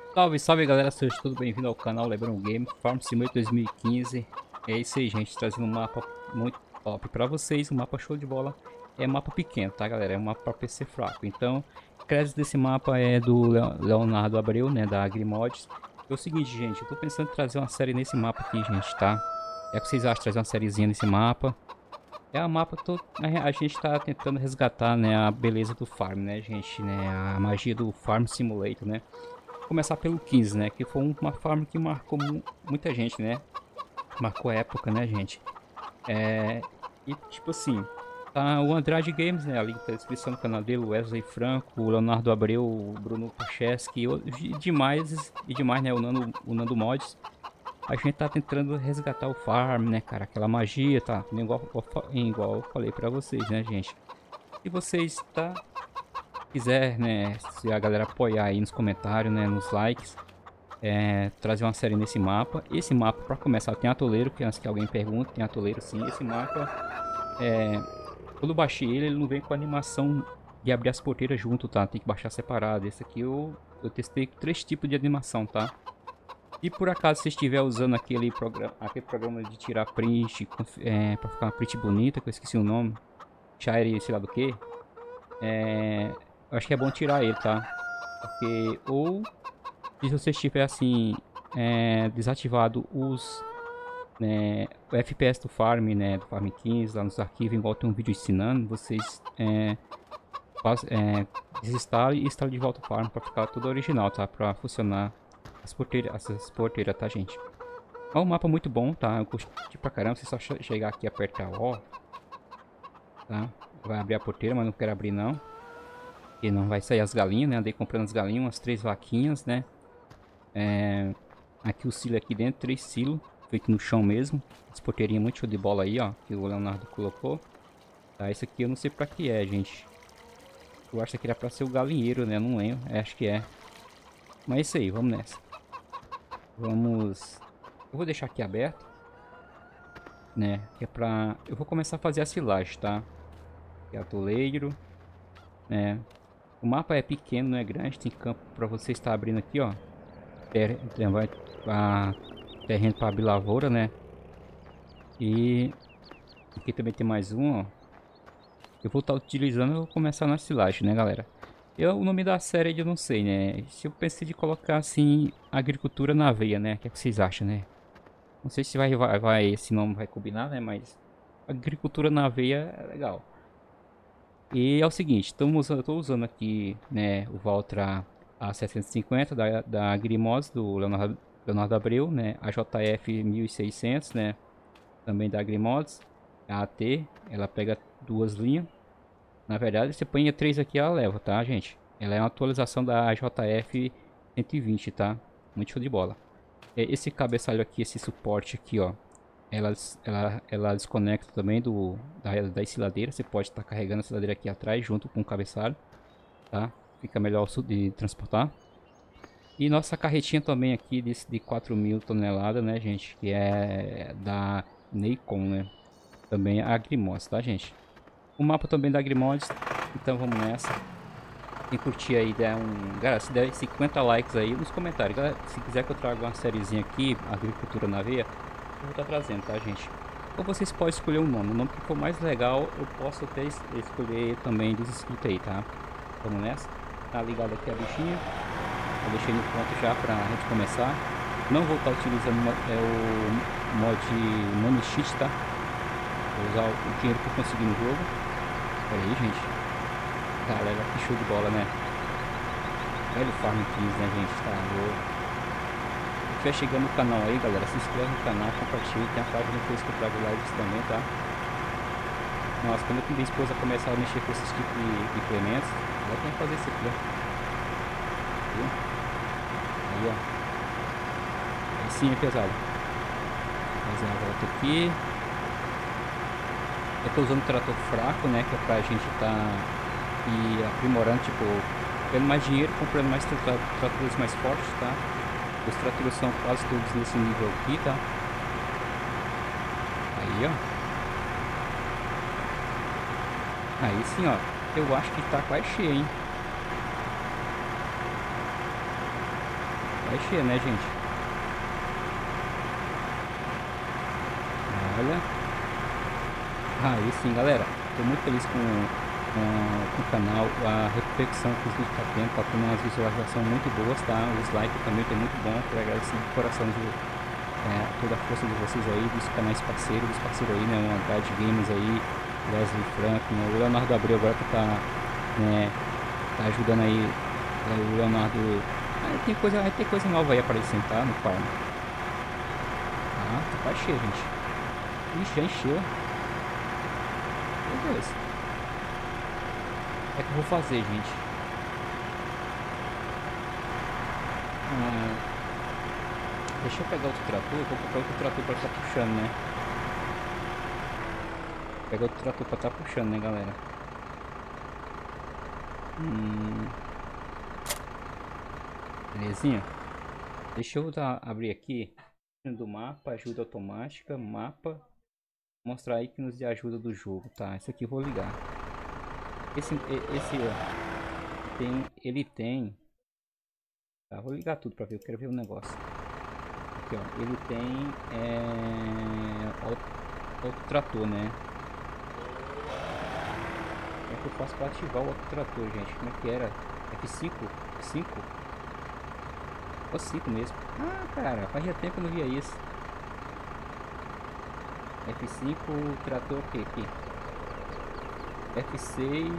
Salve, salve galera, seja tudo bem-vindo ao canal Lebron Game Farm Simulator 2015. É isso aí, gente, trazendo um mapa muito top pra vocês, um mapa show de bola. É mapa pequeno, tá galera? É um mapa pra PC fraco. Então, crédito desse mapa é do Leonardo Abreu, né, da Agrimods. É o seguinte, gente, eu tô pensando em trazer uma série nesse mapa aqui, gente, tá? É o que vocês acham de trazer uma sériezinha nesse mapa? É um mapa todo, a gente tá tentando resgatar, né, a beleza do farm, né, gente, né, a magia do Farm Simulator, né? Começar pelo 15, né? Que foi uma farm que marcou muita gente, né? Marcou a época, né, gente? E tipo assim, tá o Andrade Games, né? Ali na descrição do canal dele, o Wesley Franco, o Leonardo Abreu, o Bruno Pacheski e demais, né? O Nando Mods. A gente tá tentando resgatar o farm, né, cara? Aquela magia, tá? Igual eu falei pra vocês, né, gente? Se vocês quiser, né? Se a galera apoiar aí nos comentários, né? Nos likes. Trazer uma série nesse mapa. Esse mapa, para começar, tem atoleiro, que antes que alguém pergunte, tem atoleiro sim. Esse mapa, quando eu baixei ele não vem com animação de abrir as porteiras junto, tá? Tem que baixar separado. Esse aqui eu testei 3 tipos de animação, tá? E por acaso você estiver usando aquele programa de tirar print, para ficar uma print bonita, que eu esqueci o nome, Shire, sei lá do que, eu acho que é bom tirar ele, tá? Porque, ou se você estiver assim, desativado o FPS do Farm, né, do Farm 15, lá nos arquivos, igual tem um vídeo ensinando, vocês desinstalem e instalem de volta o Farm para ficar tudo original, tá? Para funcionar essas porteiras, tá, gente? É um mapa muito bom, tá? Eu curti pra caramba, você só chegar aqui e apertar O, tá? Vai abrir a porteira, mas não quero abrir não. Porque não vai sair as galinhas, né? Andei comprando as galinhas, umas 3 vaquinhas, né? Aqui o silo aqui dentro, 3 silos, feito no chão mesmo. Esse porteirinho muito show de bola aí, ó, que o Leonardo colocou. Tá, esse aqui eu não sei pra que é, gente. Eu acho que era pra ser o galinheiro, né? Não lembro, acho que é. Mas é isso aí, vamos nessa. Vamos... Eu vou deixar aqui aberto, né? Que é pra... Eu vou começar a fazer a silagem, tá? Que é atoleiro, né? O mapa é pequeno, não é grande, tem campo pra você estar abrindo aqui, ó. Vai pra terreno para abrir lavoura, né? E aqui também tem mais um, ó. Eu vou estar utilizando, eu vou começar na silagem, né, galera? O nome da série eu não sei, né? Se eu pensei de colocar assim, agricultura na veia, né? O que, é que vocês acham, né? Não sei se esse nome vai combinar, né? Mas agricultura na veia é legal. E é o seguinte, eu tô usando aqui, né, o Valtra A750 da Agrimods, do Leonardo Abreu, né? A JF 1600, né? Também da Agrimods. A AT, ela pega 2 linhas. Na verdade, você põe 3 aqui, ela leva, tá, gente? Ela é uma atualização da JF 120, tá? Muito show de bola. Esse cabeçalho aqui, esse suporte aqui, ó. Ela desconecta também da ensiladeira. Você pode estar carregando a ensiladeira aqui atrás, junto com o cabeçalho, tá? Fica melhor de transportar. E nossa carretinha também aqui de 4.000 toneladas, né, gente? Que é da Nikon, né? Também a Agrimods, tá, gente? O mapa também da Agrimods. Então vamos nessa. Quem curtir aí, galera, se der 50 likes aí nos comentários. Galera, se quiser que eu traga uma sériezinha aqui, Agricultura na Veia, eu vou estar trazendo, tá, gente? Ou vocês podem escolher um nome. O nome que for mais legal, eu posso até escolher também dos inscritos aí, tá? Vamos nessa. Tá ligado aqui a bichinha. Eu deixei no ponto já pra gente começar. Não vou estar utilizando o mod Money Cheat, tá? Vou usar o dinheiro que eu consegui no jogo. Olha aí, gente. Galera, que show de bola, né? Velho Farm 15, né, gente? Tá louco. Se estiver chegando no canal aí, galera, se inscreve no canal, compartilha. Tem a página no Facebook que eu trago lives também, tá? Nossa, quando minha esposa começar a mexer com esses tipos de implementos, ela tem que fazer isso aqui, ó. Viu? Aí, ó. Aí sim é pesado. Fazer uma volta aqui. Eu tô usando trator fraco, né? Que é pra gente tá aprimorando, tipo, ganhando mais dinheiro, comprando mais tratores mais fortes, tá? Os tratores são quase todos nesse nível aqui, tá? Aí, ó. Aí sim, ó. Eu acho que tá quase cheio, hein? Vai encher, né, gente? Olha. Aí sim, galera. Tô muito feliz com o canal. A repercussão que os vídeos tá tendo umas visualizações muito boas, tá? Os likes também tem muito bom. Quero agradecer de coração toda a força de vocês aí, dos canais parceiros, dos parceiros aí, né? O Andrade Games aí, Wesley Frank, né? O Leonardo Abreu agora que tá, né, tá ajudando aí, o Leonardo. Vai ter coisa nova aí aparecendo, tá? No farm. Tá quase cheio, gente. Ixi, já encheu. Meu Deus. É que eu vou fazer, gente. Deixa eu pegar outro trator. Vou comprar outro trator pra estar puxando, né? Pegar outro trator pra estar puxando, né, galera? Belezinha? Deixa eu abrir aqui do mapa, ajuda automática, mapa, mostrar aí que nos dê ajuda do jogo, tá? Esse aqui eu vou ligar. Ele tem, tá? Vou ligar tudo pra ver, eu quero ver o negócio. Aqui, ó, ele tem outro trator, né? Como é que eu faço pra ativar o outro trator, gente? Como é que era? F5? 5? Ou 5 mesmo. Ah, cara, fazia tempo que eu não via isso. F5, trator o que aqui? F6.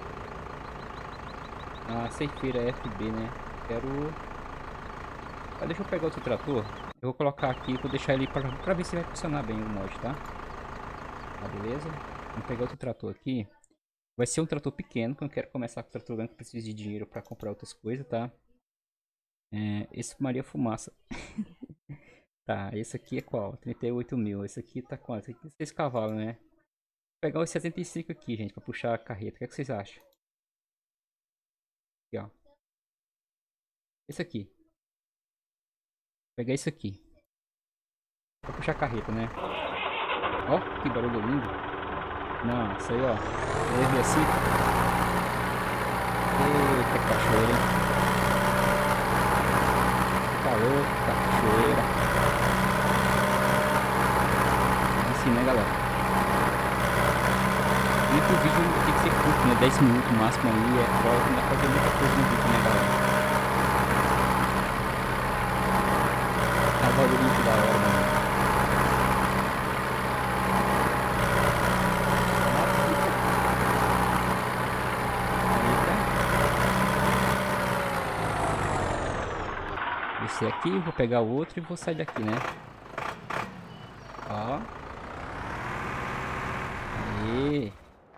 A ceifeira FB, né? Quero... deixa eu pegar outro trator. Eu vou colocar aqui, vou deixar ele pra ver se vai funcionar bem o mod, tá? Tá, beleza? Vamos pegar outro trator aqui. Vai ser um trator pequeno, que eu não quero começar com o trator grande, que eu preciso de dinheiro pra comprar outras coisas, tá? Esse Maria Fumaça. Tá, esse aqui é qual? 38 mil. Esse aqui tá quanto? Esse aqui tem 6 cavalos, né? Vou pegar os 75 aqui, gente, pra puxar a carreta. O que é que vocês acham? Aqui, ó. Esse aqui. Vou pegar esse aqui. Pra puxar a carreta, né? Ó, que barulho lindo. Não, isso aí, ó. Leve assim. Eita, cachoeira, hein? Calor, cachoeira. Assim, né, galera? E o vídeo tem que ser curto, né? 10 minutos no máximo aí. É foda, não dá pra fazer muita coisa no vídeo, né, galera? Tá barulho muito da hora, mano. Esse aqui, vou pegar o outro e vou sair daqui, né? Ó. Aê.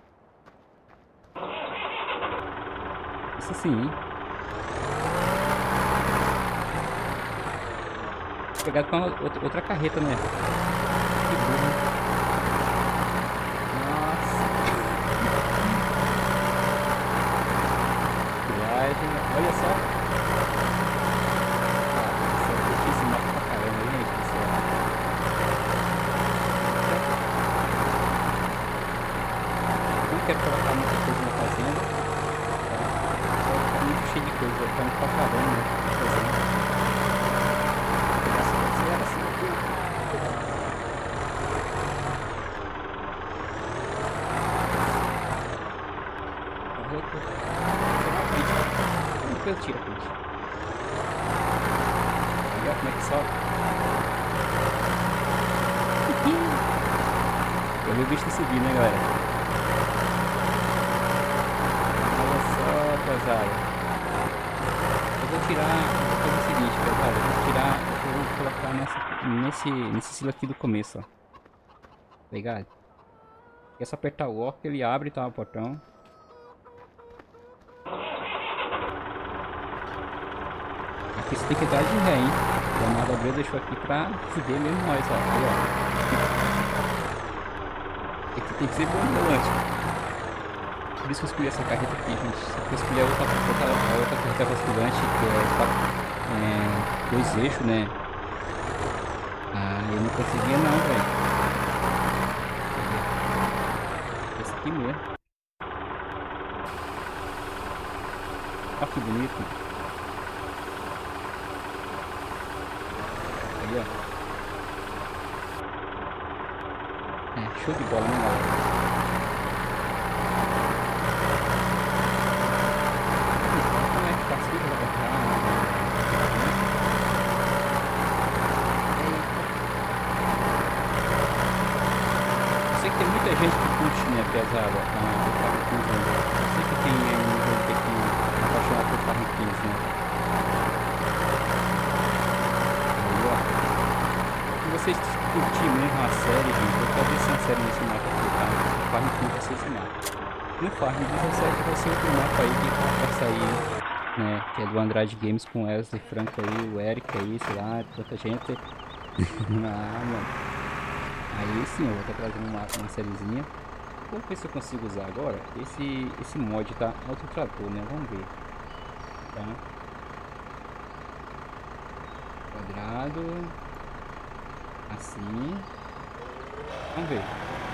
Isso sim, hein? Vou pegar com outra carreta, né? Que burro. Nossa. Viagem. Olha só. Quero colocar muita coisa na fazenda, tá? Vai ficar muito cheio de coisa, vai ficar muito pra caramba, né? Vou pegar essa parceira assim aqui. Depois eu tiro a frente. Olha como é que sobe. Eu vi o bicho subir, né, galera? Pesado. Eu vou fazer o seguinte, pesado, eu vou colocar nesse silo aqui do começo, ó. Tá ligado? É só apertar o OK, ele abre, tá, o portão. Aqui você tem que entrar de ré, hein? O Leonardo Abreu deixou aqui pra fuder mesmo nós, ó. Aí, ó. Aqui tem que ser bom no volante. Por isso que eu escolhi essa carreta aqui, gente. Se eu escolher a outra carreta basculante, que é 2 eixos, né? Ah, eu não conseguia não, velho. Esse aqui mesmo. Olha que bonito. ali, ó. É, show de bola, né, galera? Como é que tá assim, eu sei que tem muita gente que curte, né, pesado, o carro 15 ainda. Eu sei que tem um jogo que é apaixonado por carro 15, né? Aí, ó. Se vocês curtirem mesmo a série, gente, eu quero ver se a série nesse mapa aqui, tá? O Farm 15 vai ser esse mapa. No Farm 17 vai ser outro mapa aí que tá pra sair, né? Que é do Andrade Games com Wesley Franco aí, o Eric aí, sei lá, tanta gente. Ah, mano. Aí sim, eu vou estar trazendo uma sériezinha. Vamos ver se eu consigo usar agora. Esse mod tá autotrator, né? Vamos ver. Tá? Quadrado. Assim. Vamos ver.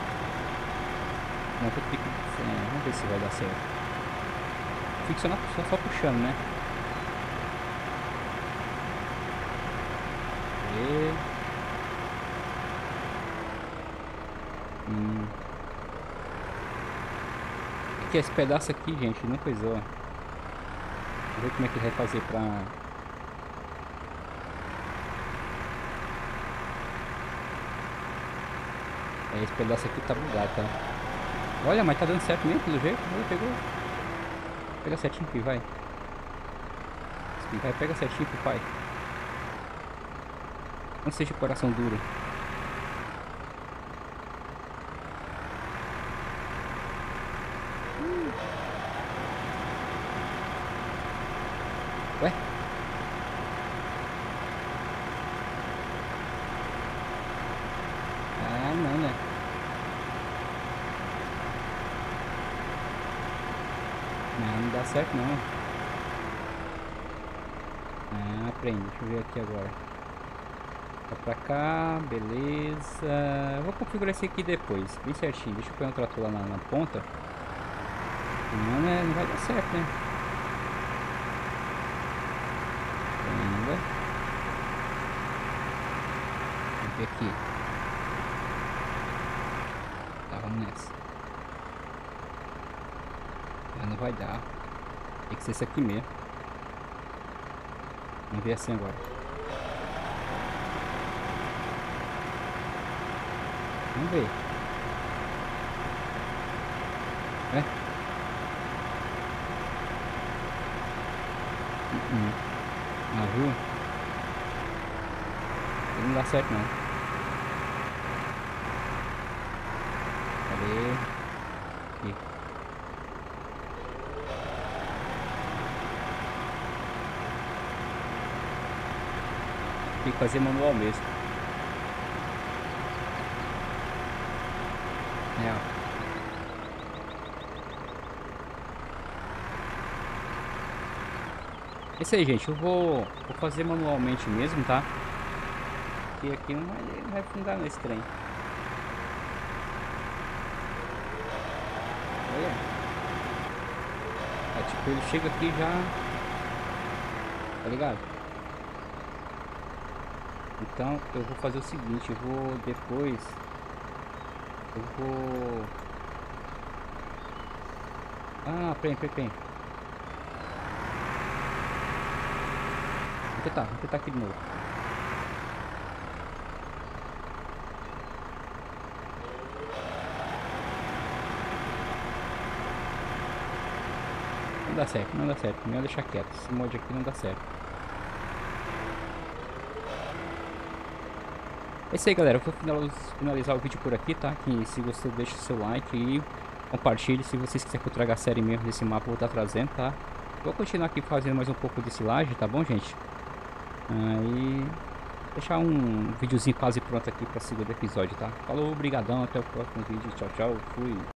Não, vamos ver se vai dar certo. Fica só puxando, né? E... que esse pedaço aqui, gente, não coisou. Vamos ver como é que ele vai fazer pra... Esse pedaço aqui tá bugado, tá? Olha, mas tá dando certo mesmo, pelo jeito. Olha, pegou. Pega certinho aqui, vai. Vai, pega certinho pro pai. Não seja coração duro. Ué? Ah, não, né? Não dá certo não. Ah, prende. Deixa eu ver aqui agora. Vai pra cá, beleza. Eu vou configurar esse aqui depois, bem certinho. Deixa eu pôr um trator lá na ponta. Senão, né, não vai dar certo, né? Ainda. Vamos ver aqui. Tá, vamos nessa. Ah, não vai dar. Tem que ser esse aqui mesmo. Vamos ver assim agora. Vamos ver. É? Ah, viu? Não dá certo não. Cadê? Aqui. Tem que fazer manual mesmo. É, ó. É isso aí, gente. Eu vou fazer manualmente mesmo, tá? Porque aqui não vai fundar nesse trem. Olha. É, tipo, ele chega aqui já... Tá ligado? Então, eu vou fazer o seguinte. Eu vou depois... Eu vou... Ah, peraí. Vamos tentar aqui de novo. Não dá certo. Melhor deixar quieto. Esse mod aqui não dá certo. É isso aí, galera. Eu vou finalizar o vídeo por aqui, tá? Que se você deixa o seu like e compartilhe. Se vocês quiserem que eu traga a série mesmo desse mapa, eu vou estar trazendo, tá? Vou continuar aqui fazendo mais um pouco desse laje, tá bom, gente? Aí deixar um videozinho quase pronto aqui para o segundo episódio, tá? Falou, obrigadão, até o próximo vídeo, tchau, fui.